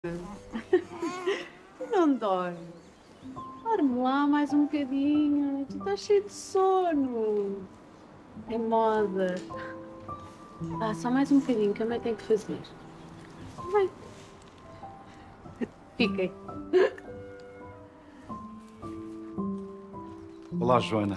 Não dói. Dorme lá mais um bocadinho. Tu estás cheio de sono. É moda. Só mais um bocadinho que a mãe tem que fazer. Vai. Fiquem. Olá, Joana.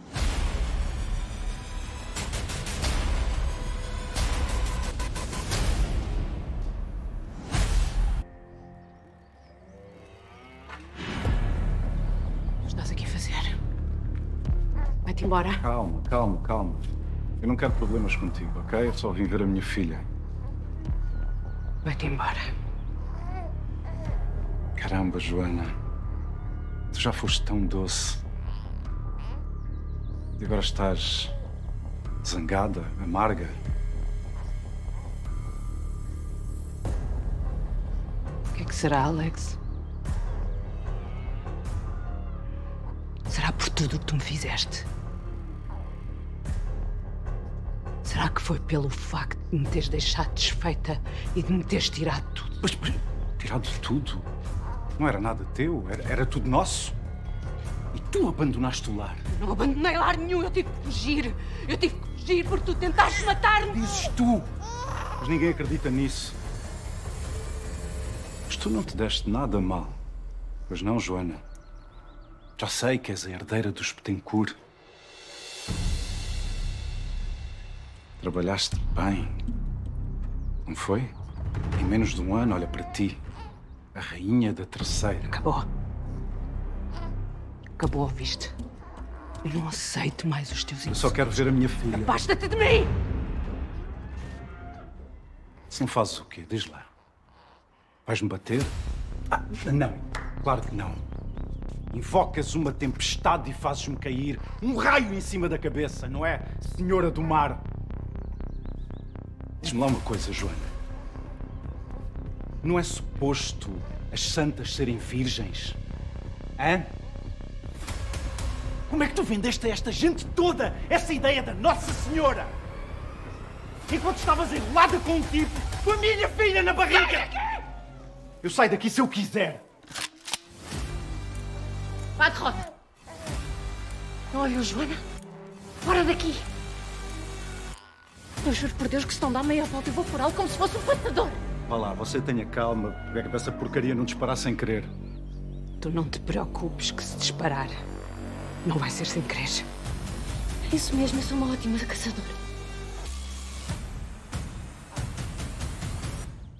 O que estás aqui a fazer? Vai-te embora. Calma, calma, calma. Eu não quero problemas contigo, ok? Eu só vim ver a minha filha. Vai-te embora. Caramba, Joana. Tu já foste tão doce. E agora estás zangada, amarga. O que é que será, Alex? Será por tudo o que tu me fizeste? Será que foi pelo facto de me teres deixado desfeita e de me teres tirado tudo? Mas tirado tudo? Não era nada teu, era tudo nosso. E tu abandonaste o lar. Não abandonei lar nenhum, eu tive que fugir. Eu tive que fugir porque tu tentaste matar-me. Dizes tu, mas ninguém acredita nisso. Mas tu não te deste nada mal. Pois não, Joana? Já sei que és a herdeira dos Bettencourt. Trabalhaste bem, não foi? Em menos de um ano, olha para ti. A rainha da terceira. Acabou. Acabou, ouviste? Eu não aceito mais os teus Eu insultos. só quero ver a minha filha. Basta-te de mim! Se não fazes o quê? Diz lá. Vais-me bater? Não. Claro que não. Invocas uma tempestade e fazes-me cair um raio em cima da cabeça, não é, Senhora do Mar? Diz-me lá uma coisa, Joana. Não é suposto as santas serem virgens? Hã? Como é que tu vendeste a esta gente toda essa ideia da Nossa Senhora? Enquanto estavas enrolada com um tipo com a minha filha na barriga! Eu saio daqui se eu quiser! Vá de roda! Não ouviu, Joana? Fora daqui! Eu juro por Deus que se não dá meia volta eu vou furá-lo como se fosse um passador! Vá lá, você tenha calma, porque é que essa porcaria não disparar sem querer. Tu não te preocupes que se disparar, não vai ser sem querer. É isso mesmo, eu sou uma ótima caçadora.